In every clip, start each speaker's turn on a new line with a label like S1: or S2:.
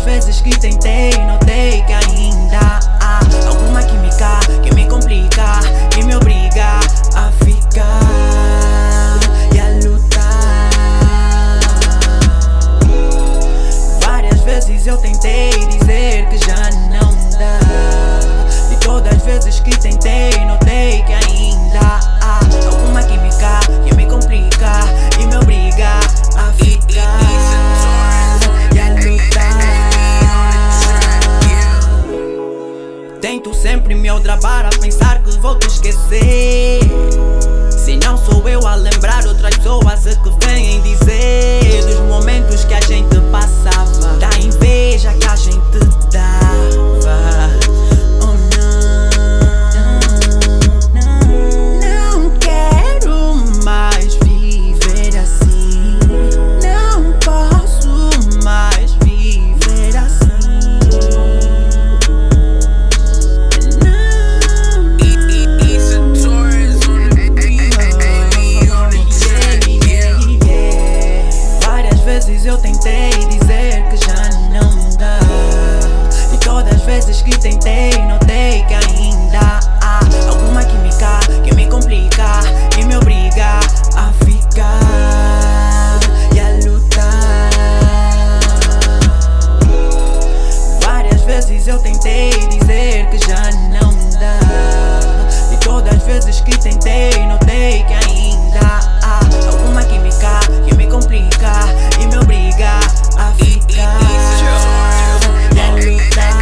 S1: vezes que tentei, notei que ainda há alguma química que me complica e me obriga a ficar e a lutar. Várias vezes eu tentei dizer que já não dá, e todas as vezes que tentei, notei que ainda há alguma química que me complica e me obriga a ficar e a lutar. Tento sempre me aldrabar a pensar que vou te esquecer, se não sou eu a lembrar outras pessoas a que vêm dizer dos momentos que a gente passava, da inveja que a gente dava. Oh não quero mais viver assim, não posso mais viver assim. Várias vezes eu tentei dizer que já não dá, e todas as vezes que tentei, notei que ainda há alguma química que me complica e me obriga a ficar e a lutar. Várias vezes eu tentei dizer que já não dá, e todas as vezes que tentei, notei que ainda há alguma química que me complica e me obriga a ficar e a lutar.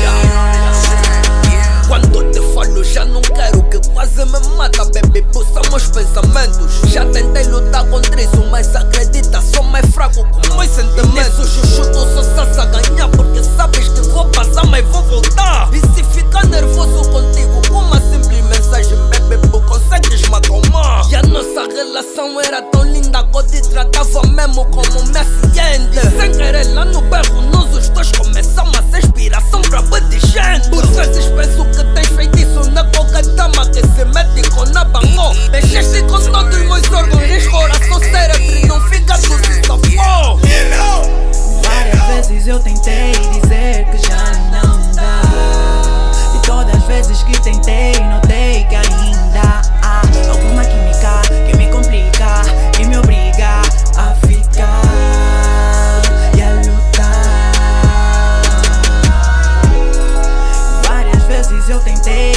S2: Quando te falo já não quero, que quase me mata, baby, são meus pensamentos. Já tentei lutar contra isso, mas acredita, sou mais fraco com meus sentimentos. Nesse chuchu tu só sabes a ganhar, porque sabes que vou passar, mas vou voltar. E se ficar nervoso contigo, com uma simples mensagem, baby, consegues me acalmar. E a nossa relação era tão linda que eu te tratava mesmo como me acidente. E sem querer lá no bairro, nós os dois começamos a ser inspiração pra bué de gente. Por vezes penso que tens feitiço na qualquer dama que se mete com a bangô. Mexeste com todos os meus órgãos, coração, cérebro, e não fica tudo se safou.
S1: Várias vezes eu tentei dizer que já não dá, e todas as vezes que tentei, notei que ainda há alguma química que me complica e me obriga a ficar e a lutar. Várias vezes eu tentei